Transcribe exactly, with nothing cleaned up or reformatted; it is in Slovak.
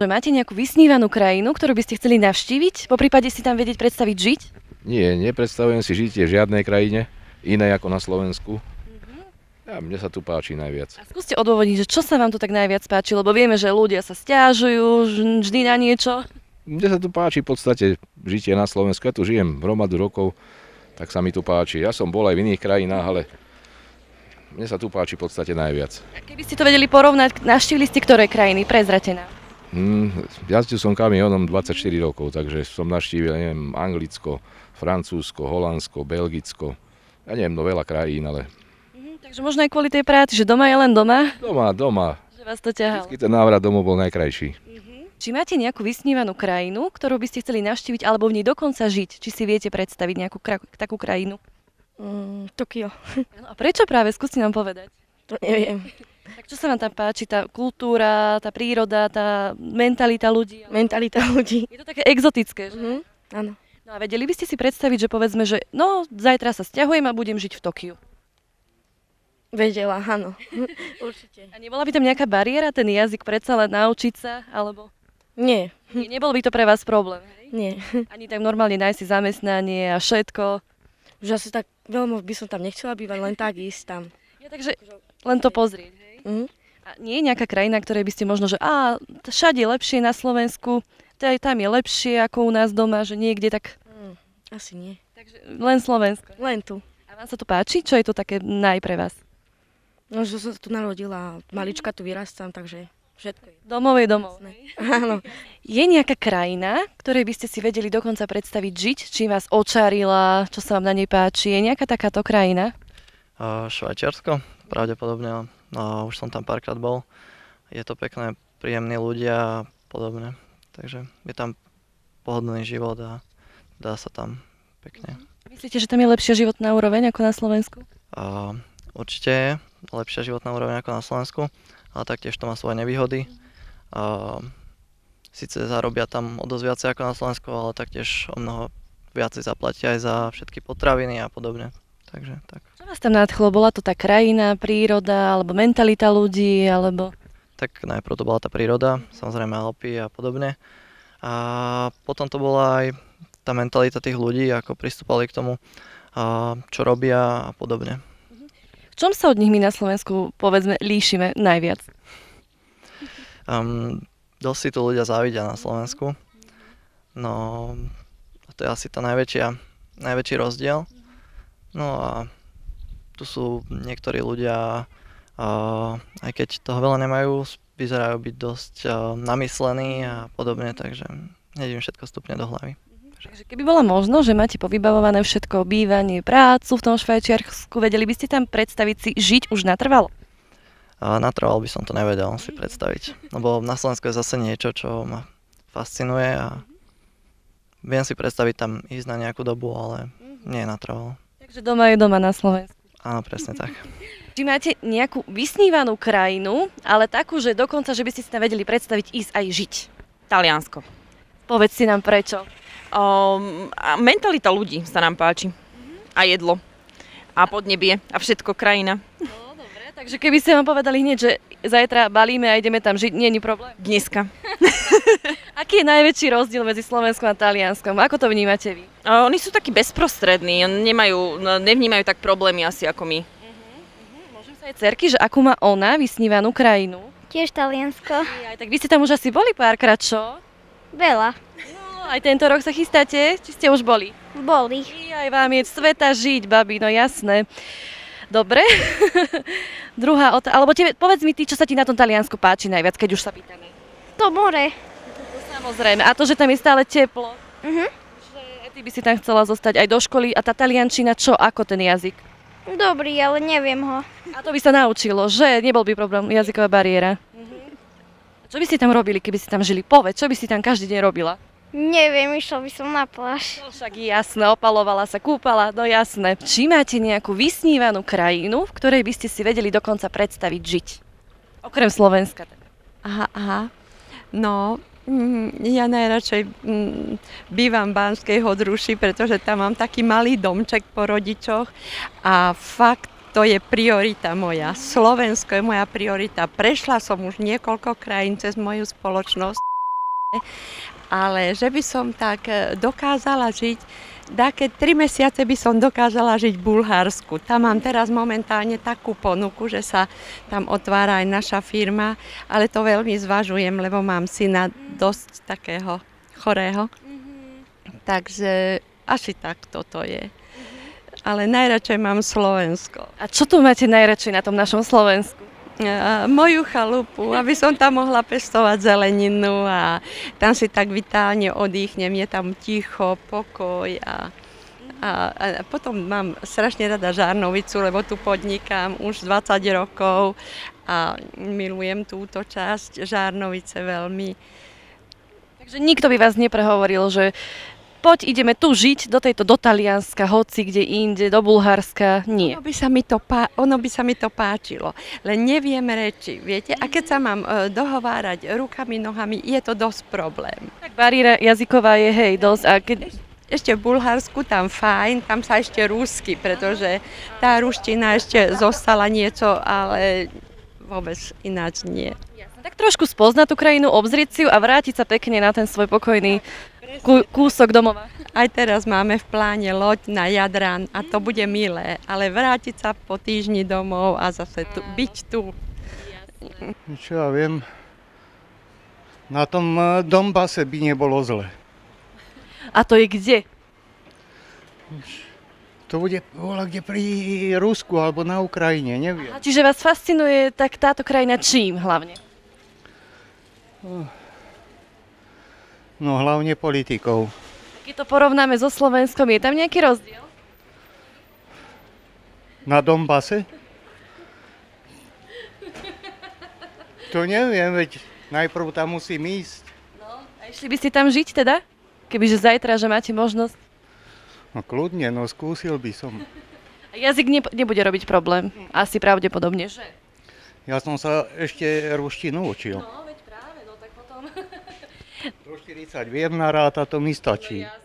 Máte nejakú vysnívanú krajinu, ktorú by ste chceli navštíviť? Po prípade si tam vedieť predstaviť žiť? Nie, nepredstavujem si žitie v žiadnej krajine, inej ako na Slovensku. A mne sa tu páči najviac. A skúste odôvodniť, že čo sa vám tu tak najviac páči, lebo vieme, že ľudia sa sťažujú vždy na niečo. Mne sa tu páči v podstate žitie na Slovensku. Ja tu žijem hromadu rokov, tak sa mi tu páči. Ja som bol aj v iných krajinách, ale mne sa tu páči v podstate najviac. Keby ste to vedeli porovnať, navštívili ste ktoré krajiny? Prezrate nám. Hmm, jazdil som kamionom dvadsaťštyri rokov, takže som navštívil, neviem, Anglicko, Francúzsko, Holandsko, Belgicko. Ja neviem, no veľa krajín, ale... Takže možno aj kvôli tej práci, že doma je len doma? Doma, doma. Že vás to ťahalo. Vždycky ten návrat domov bol najkrajší. Uh-huh. Či máte nejakú vysnívanú krajinu, ktorú by ste chceli navštíviť, alebo v nej dokonca žiť? Či si viete predstaviť nejakú kra- takú krajinu? Mm, Tokio. No a prečo práve? Skúste nám povedať. To neviem. Tak čo sa vám tam páči? Tá kultúra, tá príroda, tá mentalita ľudí? Mentalita ľudí. Je to také exotické, že? Mhm, áno. No a vedeli by ste si predstaviť, že povedzme, že no, zajtra sa sťahujem a budem žiť v Tokiu? Vedela, áno. Určite. A nebola by tam nejaká bariéra, ten jazyk predsa len naučiť sa, alebo... Nie. Nie, nebol by to pre vás problém, hej? Nie. Ani tak normálne nájsť si zamestnanie a všetko. Už asi tak veľmi by som tam nechcela bývať, len tak ísť tam. Ja, takže len to pozrieť, hej? Mhm. A nie je nejaká krajina, ktorej by ste možno, že á, všade je lepšie na Slovensku, aj tam je lepšie ako u nás doma, že niekde tak... Mm, asi nie. Takže len Slovensko. Len tu. A vám sa to páči? Čo je to také naj pre vás? No, že som sa tu narodila, malička tu vyrastám, takže všetko je. Domov je domov. Áno. Je nejaká krajina, ktorej by ste si vedeli dokonca predstaviť žiť? Či vás očarila, čo sa vám na nej páči? Je nejaká takáto krajina? Uh, Švajčiarsko, pravdepodobne. Uh, už som tam párkrát bol. Je to pekné, príjemní ľudia a podobne. Takže je tam pohodlný život a dá sa tam pekne. Myslíte, že tam je lepšia životná úroveň ako na Slovensku? Uh, určite je lepšia životná úroveň ako na Slovensku, ale taktiež to má svoje nevýhody. Uh, Sice zarobia tam o dosť viacej ako na Slovensku, ale taktiež o mnoho viacej zaplatia aj za všetky potraviny a podobne. Takže tak. Čo vás tam nadchlo? Bola to tá krajina, príroda, alebo mentalita ľudí, alebo... Tak najprv to bola tá príroda, samozrejme Alpy a podobne. A potom to bola aj tá mentalita tých ľudí, ako pristúpali k tomu, a čo robia a podobne. V čom sa od nich my na Slovensku, povedzme, líšime najviac? Um, dosť si tu ľudia závidia na Slovensku. No, to je asi tá najväčšia, najväčší rozdiel. No a tu sú niektorí ľudia, uh, aj keď toho veľa nemajú, vyzerajú byť dosť uh, namyslení a podobne, takže nejdem všetko stupne do hlavy. Takže keby bola možnosť, že máte povybavované všetko, bývanie, prácu v tom Švajčiarsku, vedeli by ste tam predstaviť si žiť už natrvalo? Uh, natrvalo by som to nevedel si predstaviť, lebo na Slovensku je zase niečo, čo ma fascinuje a viem si predstaviť tam ísť na nejakú dobu, ale nie je natrvalo. Takže doma je doma na Slovensku. Áno, presne tak. Či máte nejakú vysnívanú krajinu, ale takú, že dokonca, že by ste si tam vedeli predstaviť ísť aj žiť? Taliansko. Povedzte nám prečo. Um, a mentalita ľudí sa nám páči. A jedlo. A podnebie. A všetko krajina. No, dobre. Takže keby ste vám povedali hneď, že zajtra balíme a ideme tam žiť, nie je problém? Dneska. Aký je najväčší rozdiel medzi Slovenskom a Talianskom? Ako to vnímate vy? Uh, oni sú takí bezprostrední. Nemajú, nevnímajú tak problémy asi ako my. Uh-huh. Môžem sa aj cerky, že akú má ona vysnívanú krajinu? Tiež Taliansko. Aj, tak vy ste tam už asi boli párkrát, čo? Veľa. No, aj tento rok sa chystáte? Či ste už boli? Boli. Aj vám je sveta žiť, babi, no jasné. Dobre. Druhá otázka, alebo tebe, povedz mi ty, čo sa ti na tom Taliansku páči najviac, keď už sa pýtame. To more. To samozrejme. A to, že tam je stále teplo. Mhm. Že ty by si tam chcela zostať aj do školy. A tá taliančina, čo, ako ten jazyk? Dobrý, ale neviem ho. A to by sa naučilo, že nebol by problém jazyková bariéra. Čo by ste tam robili, keby ste tam žili? Povedz, čo by si tam každý deň robila? Neviem, išla by som na pláž. No však jasné, opalovala sa, kúpala, no jasné. Či máte nejakú vysnívanú krajinu, v ktorej by ste si vedeli dokonca predstaviť žiť? Okrem Slovenska. Teda. Aha, aha. No, mm, ja najradšej mm, bývam v Banskej Hodruši, pretože tam mám taký malý domček po rodičoch a fakt to je priorita moja. Slovensko je moja priorita. Prešla som už niekoľko krajín cez moju spoločnosť. ale že by som tak e, dokázala žiť, také tri mesiace by som dokázala žiť v Bulharsku. Tam mám teraz momentálne takú ponuku, že sa tam otvára aj naša firma, ale to veľmi zvažujem, lebo mám syna dosť takého chorého. Takže asi tak toto je. Ale najradšej mám Slovensko. A čo tu máte najradšej na tom našom Slovensku? A moju chalupu, aby som tam mohla pestovať zeleninu a tam si tak vitálne oddychnem, je tam ticho, pokoj a, a, a potom mám strašne rada Žarnovicu, lebo tu podnikám už dvadsať rokov a milujem túto časť Žarnovice veľmi. Takže nikto by vás neprehovoril, že poď ideme tu žiť, do tejto, do Talianska, hoci kde inde, do Bulharska, nie. Ono by sa mi to, pá, ono by sa mi to páčilo, len neviem reči, viete? A keď sa mám e, dohovárať rukami, nohami, je to dosť problém. Tak bariéra jazyková je hej dosť. A keď... Ešte v Bulharsku tam fajn, tam sa ešte rusky, pretože tá ruština ešte zostala niečo, ale vôbec ináč nie. Tak trošku spoznať tú krajinu, obzrieť si ju a vrátiť sa pekne na ten svoj pokojný kú, kúsok domova. Aj teraz máme v pláne loď na Jadran a to bude milé, ale vrátiť sa po týždni domov a zase tu, byť tu. Čo ja viem, na tom Donbase by nebolo zle. A to je kde? To bude voľa kde pri Rusku alebo na Ukrajine, neviem. A čiže vás fascinuje tak táto krajina čím hlavne? No hlavne politikou. Keď to porovnáme so Slovenskom, je tam nejaký rozdiel? Na Donbase? To neviem, veď najprv tam musím ísť. No, a išli by ste tam žiť teda? Kebyže zajtra, že máte možnosť? No kľudne, no skúsil by som. A jazyk ne, nebude robiť problém. Asi pravdepodobne, že? Ja som sa ešte ruštinu učil. No, veď práve, no tak potom... Do štyridsať viem narátať, to mi stačí.